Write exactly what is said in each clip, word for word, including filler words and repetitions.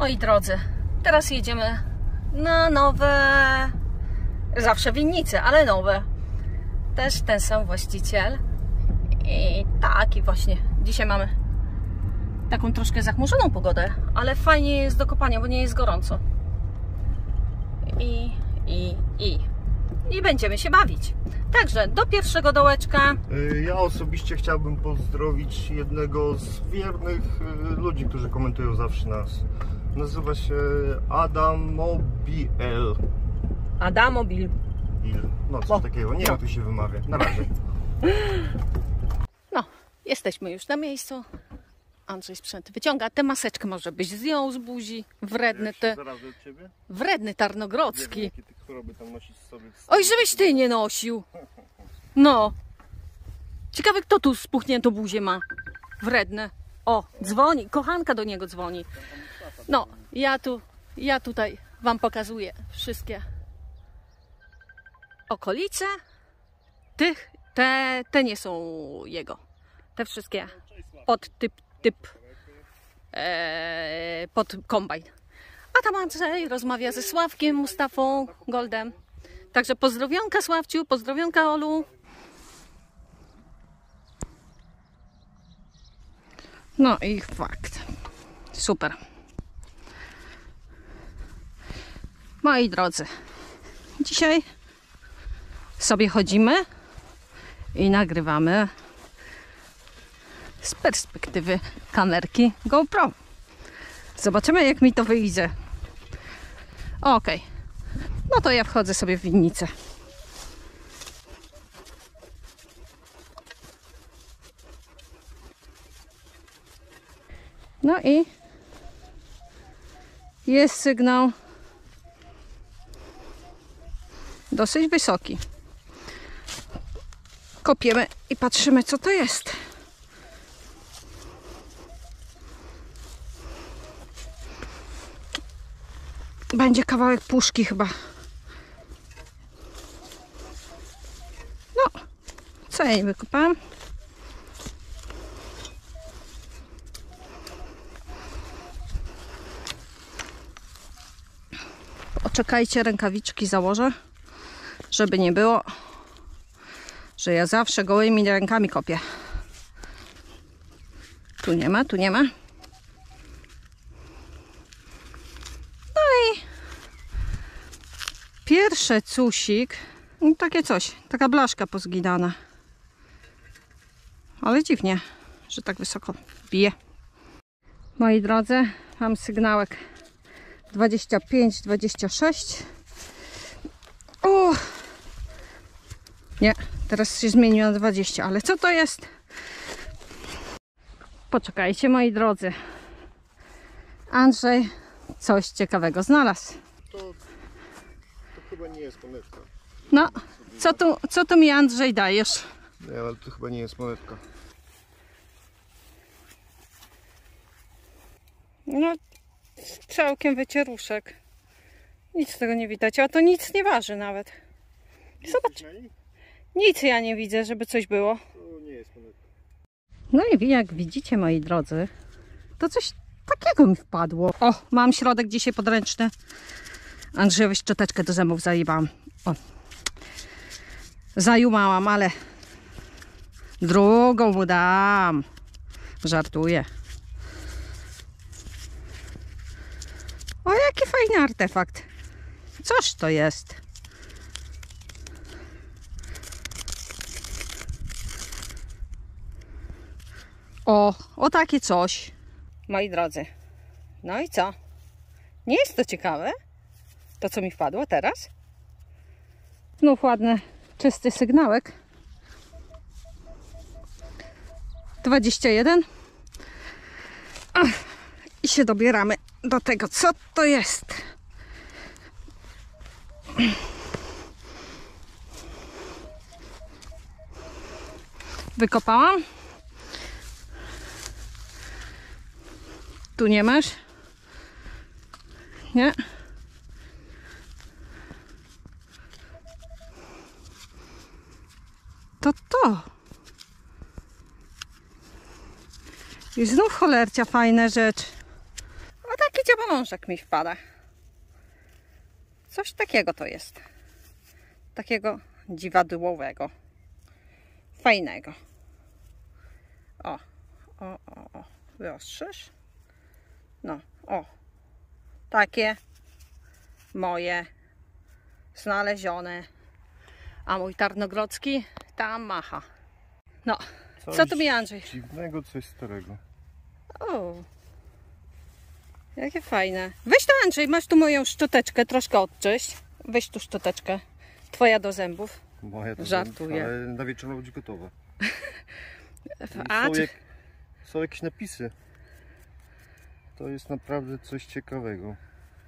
Moi drodzy, teraz jedziemy na nowe, zawsze winnice, ale nowe. Też ten sam właściciel. I tak, i właśnie dzisiaj mamy taką troszkę zachmurzoną pogodę, ale fajnie jest do kopania, bo nie jest gorąco. I, i, i. I będziemy się bawić. Także do pierwszego dołeczka. Ja osobiście chciałbym pozdrowić jednego z wiernych ludzi, którzy komentują zawsze nas. Nazywa się Adamobil. Adamobil. No coś takiego, nie wiem jak to się wymawia. Na razie. No, jesteśmy już na miejscu. Andrzej sprzęt wyciąga. Tę maseczkę może byś zdjął z buzi. Wredny te... od ciebie? Wredny Tarnogrodzki. Nie wiem, jakie ty choroby tam nosisz sobie. Oj, żebyś ty nie nosił. No. Ciekawe, kto tu spuchniętą buzię ma. Wredne. O, dzwoni. Kochanka do niego dzwoni. No, ja tu, ja tutaj wam pokazuję wszystkie okolice. Tych, te, te nie są jego. Te wszystkie pod typ, typ e, pod kombajn. A tam Andrzej rozmawia ze Sławkiem, Mustafą, Goldem. Także pozdrowionka Sławciu, pozdrowionka Olu. No i fakt. Super. Moi drodzy, dzisiaj sobie chodzimy i nagrywamy z perspektywy kamerki GoPro. Zobaczymy, jak mi to wyjdzie. Ok. No to ja wchodzę sobie w winnicę. No i jest sygnał dosyć wysoki. Kopiemy i patrzymy, co to jest. Będzie kawałek puszki chyba. No, co ja nie wykopałam? Poczekajcie, rękawiczki założę, żeby nie było, że ja zawsze gołymi rękami kopię. Tu nie ma, tu nie ma. No i pierwszy cusik, no takie coś, taka blaszka pozginana. Ale dziwnie, że tak wysoko bije. Moi drodzy, mam sygnałek dwadzieścia pięć, dwadzieścia sześć. O! Nie, teraz się zmieniło na dwadzieścia, ale co to jest? Poczekajcie, moi drodzy. Andrzej coś ciekawego znalazł. To, to chyba nie jest monetka. No, co tu, co tu mi Andrzej dajesz? Nie, ale to chyba nie jest monetka. No, całkiem wycieruszek. Nic z tego nie widać, a to nic nie waży nawet. Zobacz. Nic ja nie widzę, żeby coś było. To nie jest monetka. No i jak widzicie, moi drodzy, to coś takiego mi wpadło. O, mam środek dzisiaj podręczny. Andrzejowi szczoteczkę do zębów zajebałam. O. Zajumałam, ale drugą mu dam. Żartuję. O, jaki fajny artefakt. Coż to jest? O, o takie coś. Moi drodzy. No i co? Nie jest to ciekawe? To, co mi wpadło teraz? Znów ładny, czysty sygnałek. dwadzieścia jeden. Ach, i się dobieramy do tego, co to jest. Wykopałam. Tu nie masz? Nie? To to. I znów cholercia fajna rzecz. O, takie dziawolążek mi wpada. Coś takiego to jest. Takiego dziwadłowego. Fajnego. O, o, o, o. Wyostrzysz? No, o. Takie moje znalezione. A mój tarnogrodzki tam macha. No, coś co to mi, Andrzej? Dziwnego, coś starego. O, jakie fajne. Weź to, Andrzej, masz tu moją szczoteczkę, troszkę odczyść. Weź tu szczoteczkę. Twoja do zębów. Moja do Żartuję. zębów, ale na wieczorem będzie gotowa. A, są, czy... jak, są jakieś napisy. To jest naprawdę coś ciekawego.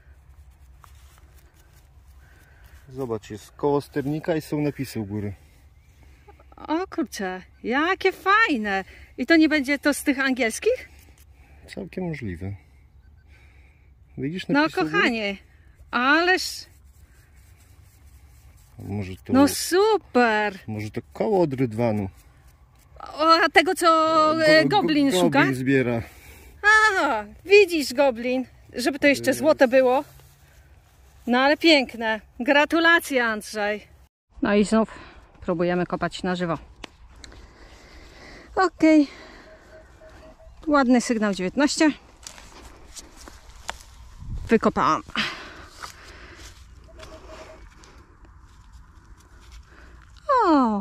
Zobacz, jest koło sternika i są napisy u góry. O kurczę, jakie fajne. I to nie będzie to z tych angielskich? Całkiem możliwe. Widzisz No napisy kochanie, ależ... Może to, no super. Może to koło od rydwanu. O, a tego co Go, Goblin go, szuka? Goblin zbiera. A, widzisz, Goblin, żeby to jeszcze złote było. No ale piękne. Gratulacje, Andrzej. No i znów próbujemy kopać na żywo. Ok. Ładny sygnał dziewiętnaście. Wykopałam. O!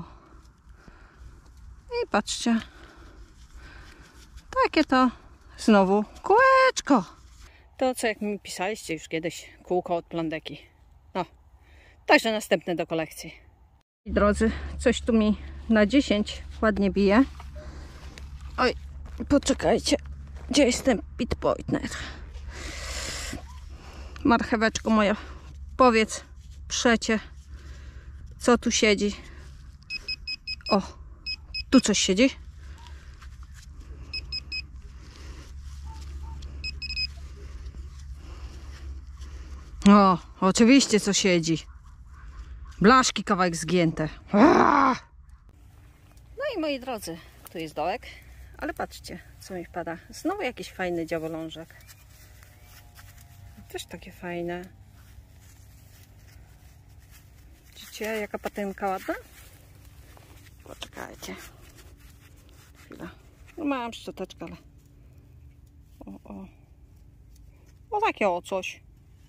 I patrzcie. Takie to znowu kółeczko. To co jak mi pisaliście już kiedyś, kółko od plandeki. No, także następne do kolekcji. Drodzy, coś tu mi na dziesięć ładnie bije. Oj, poczekajcie. Gdzie jest ten pitpointner? Marcheweczko moja, powiedz, przecie, co tu siedzi? O, tu coś siedzi. O, oczywiście co siedzi. Blaszki kawałek zgięte. Aaaa! No i moi drodzy, tu jest dołek, ale patrzcie, co mi wpada. Znowu jakiś fajny dziawolążek. Też takie fajne. Widzicie, jaka patynka ładna? Poczekajcie. Chwila. No mam szczoteczkę, ale... O, o. O, takie o coś.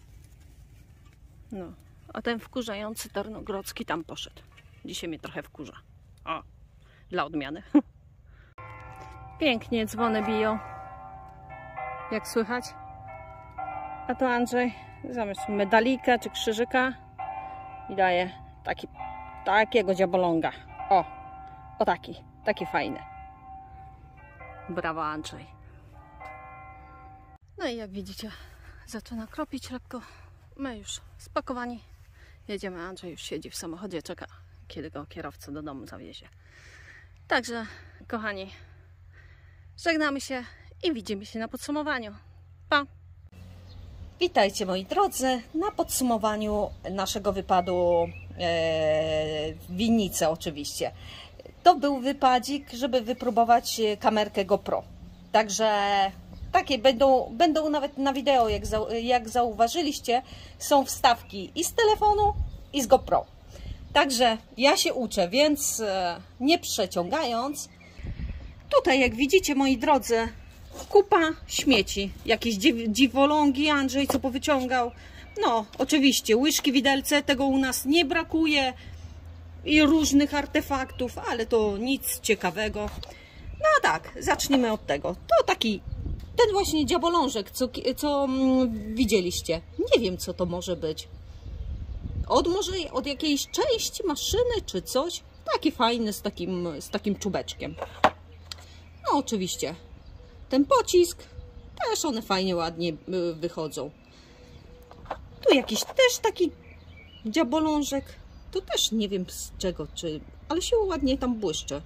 No, a ten wkurzający tarnogrodzki tam poszedł. Dzisiaj mnie trochę wkurza. O, dla odmiany. Pięknie dzwony biją. Jak słychać? A to Andrzej zamiast medalika czy krzyżyka i daje taki, takiego dziaboląga. O, o taki, taki fajny. Brawo, Andrzej. No i jak widzicie, zaczyna kropić lekko. My już spakowani. Jedziemy, Andrzej już siedzi w samochodzie, czeka, kiedy go kierowca do domu zawiezie. Także, kochani, żegnamy się i widzimy się na podsumowaniu. Pa! Witajcie, moi drodzy, na podsumowaniu naszego wypadu e, w winnicy oczywiście. To był wypadzik, żeby wypróbować kamerkę GoPro. Także takie będą, będą nawet na wideo, jak, za, jak zauważyliście, są wstawki i z telefonu, i z GoPro. Także ja się uczę, więc nie przeciągając, tutaj jak widzicie, moi drodzy, kupa śmieci. Jakieś dziwolągi Andrzej co powyciągał. No, oczywiście, łyżki, widelce, tego u nas nie brakuje. I różnych artefaktów, ale to nic ciekawego. No tak, zacznijmy od tego. To taki, ten właśnie dziabolążek, co, co mm, widzieliście. Nie wiem, co to może być. Od może od jakiejś części maszyny czy coś. Taki fajny z takim, z takim czubeczkiem. No oczywiście. Ten pocisk, też one fajnie, ładnie wychodzą. Tu jakiś też taki dziabolążek. To też nie wiem z czego, czy, ale się ładnie tam błyszczy.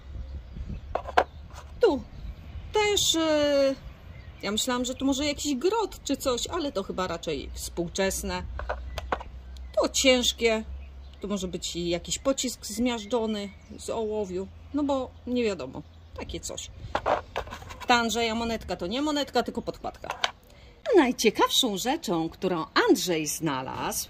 Tu też, yy, ja myślałam, że tu może jakiś grot czy coś, ale to chyba raczej współczesne. To ciężkie, tu może być jakiś pocisk zmiażdżony z ołowiu, no bo nie wiadomo, takie coś. Ta Andrzeja monetka to nie monetka, tylko podkładka. najciekawszą rzeczą, którą Andrzej znalazł,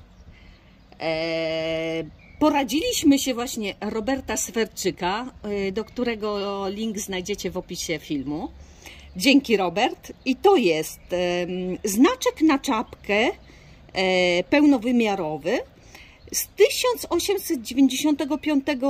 e, poradziliśmy się właśnie Roberta Swerczyka, e, do którego link znajdziecie w opisie filmu. Dzięki, Robert. I to jest e, znaczek na czapkę e, pełnowymiarowy z tysiąc osiemset dziewięćdziesiątego piątego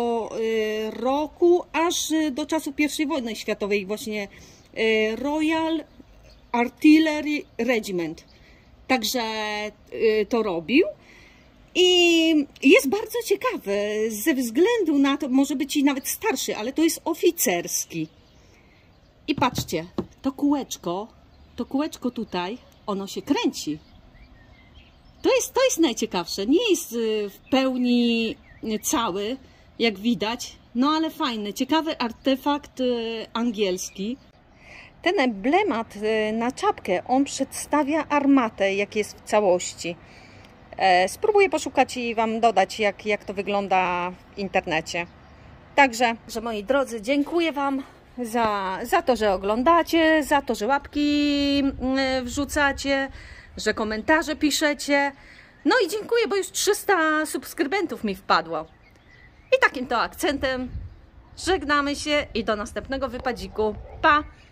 roku aż do czasu pierwszej wojny światowej, właśnie Royal Artillery Regiment. Także to robił. I jest bardzo ciekawy ze względu na to, może być i nawet starszy, ale to jest oficerski. I patrzcie, to kółeczko, to kółeczko tutaj, ono się kręci. To jest, to jest najciekawsze. Nie jest w pełni cały, jak widać, no ale fajny, ciekawy artefakt angielski. Ten emblemat na czapkę, on przedstawia armatę, jak jest w całości. Spróbuję poszukać i Wam dodać, jak, jak to wygląda w internecie. Także, że moi drodzy, dziękuję Wam za, za to, że oglądacie, za to, że łapki wrzucacie, że komentarze piszecie. No i dziękuję, bo już trzysta subskrybentów mi wpadło. I takim to akcentem żegnamy się i do następnego wypadziku. Pa!